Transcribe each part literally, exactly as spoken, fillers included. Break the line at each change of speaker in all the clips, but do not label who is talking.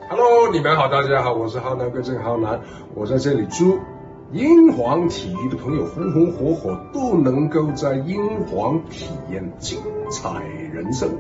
Hello， 你们好，大家好，我是浩南哥郑浩南，我在这里祝英皇体育的朋友红红火火都能够在英皇体验精彩人生。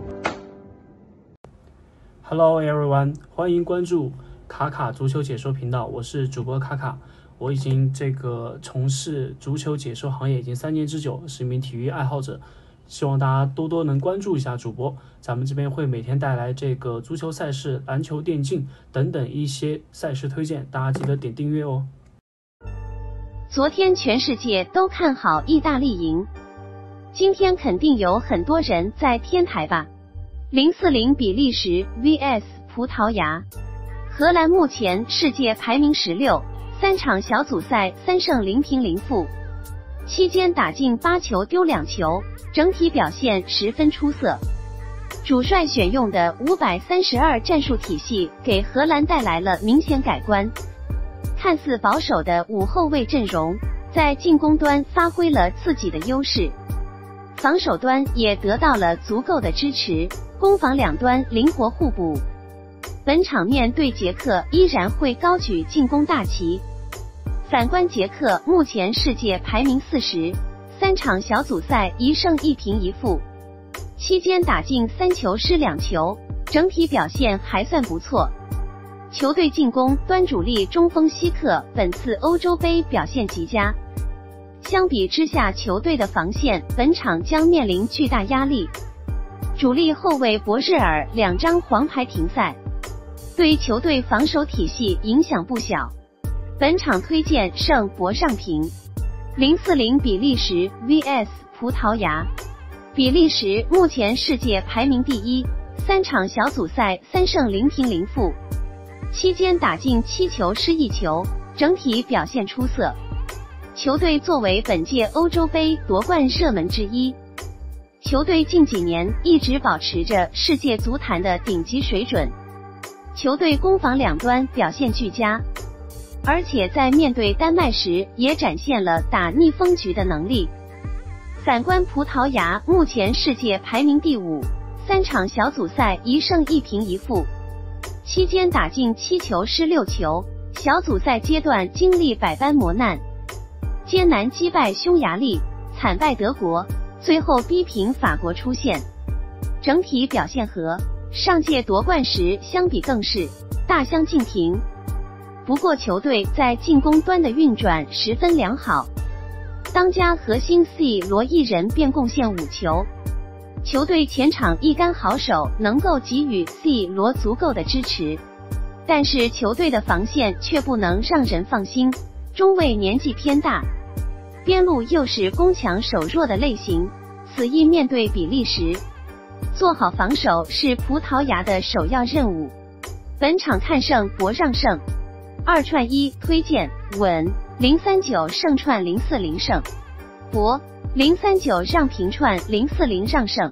Hello everyone， 欢迎关注卡卡足球解说频道，我是主播卡卡。我已经这个从事足球解说行业已经三年之久，是一名体育爱好者。希望大家多多能关注一下主播，咱们这边会每天带来这个足球赛事、篮球、电竞等等一些赛事推荐，大家记得点订阅哦。
昨天全世界都看好意大利赢，今天肯定有很多人在天台吧。零四零比利时 V S 葡萄牙，荷兰目前世界排名十六，三场小组赛三胜零平零负，期间打进八球丢两球，整体表现十分出色。主帅选用的五百三十二战术体系给荷兰带来了明显改观，看似保守的五后卫阵容在进攻端发挥了自己的优势，防守端也得到了足够的支持，攻防两端灵活互补。本场面对捷克依然会高举进攻大旗。反观捷克目前世界排名四十，三场小组赛一胜一平一负，期间打进三球失两球，整体表现还算不错。球队进攻端主力中锋希克本次欧洲杯表现极佳，相比之下球队的防线本场将面临巨大压力。主力后卫博日尔两张黄牌停赛，对球队防守体系影响不小。本场推荐胜博上平。零四零比利时 V S 葡萄牙，比利时目前世界排名第一，三场小组赛三胜零平零负，期间打进七球失一球，整体表现出色。球队作为本届欧洲杯夺冠热门之一，球队近几年一直保持着世界足坛的顶级水准，球队攻防两端表现俱佳，而且在面对丹麦时也展现了打逆风局的能力。反观葡萄牙目前世界排名第五，三场小组赛一胜一平一负，期间打进七球失六球，小组赛阶段经历百般磨难，艰难击败匈牙利，惨败德国，最后逼平法国出线，整体表现和上届夺冠时相比更是大相径庭。不过球队在进攻端的运转十分良好，当家核心 C 罗一人便贡献五球，球队前场一干好手能够给予 C 罗足够的支持，但是球队的防线却不能让人放心，中卫年纪偏大，边路又是攻强守弱的类型，此役面对比利时，做好防守是葡萄牙的首要任务。本场看胜博让胜，二串一推荐稳零三九胜串零四零胜，博零三九让平串零四零让胜。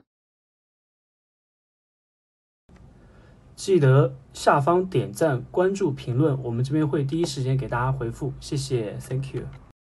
记得下方点赞、关注、评论，我们这边会第一时间给大家回复，谢谢 ，Thank you。